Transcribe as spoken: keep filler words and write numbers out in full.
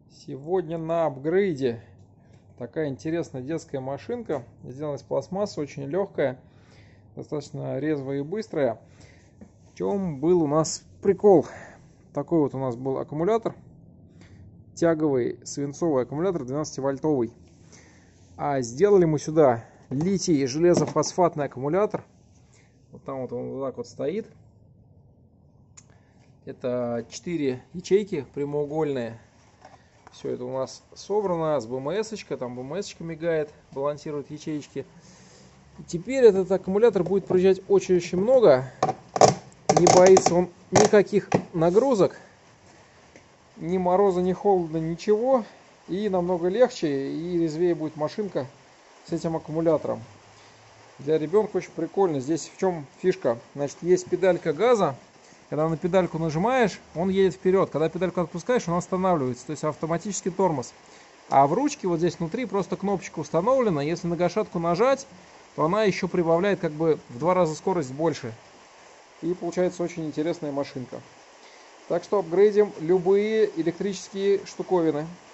Сегодня на апгрейде такая интересная детская машинка, сделана из пластмассы, очень легкая, достаточно резвая и быстрая. В чем был у нас прикол? Такой вот у нас был аккумулятор, тяговый свинцовый аккумулятор двенадцативольтовый. А сделали мы сюда литий железофосфатный аккумулятор. Вот там вот он вот так вот стоит. Это четыре ячейки прямоугольные. Все это у нас собрано с бэ эм эс-очка, там бэ эм эс-очка мигает, балансирует ячеечки. И теперь этот аккумулятор будет проезжать очень-очень много. Не боится он никаких нагрузок, ни мороза, ни холода, ничего. И намного легче и резвее будет машинка с этим аккумулятором. Для ребенка очень прикольно. Здесь в чем фишка? Значит, есть педалька газа. Когда на педальку нажимаешь, он едет вперед. Когда педальку отпускаешь, он останавливается. То есть автоматический тормоз. А в ручке вот здесь внутри просто кнопочка установлена. Если на гашетку нажать, то она еще прибавляет как бы в два раза скорость больше. И получается очень интересная машинка. Так что апгрейдим любые электрические штуковины.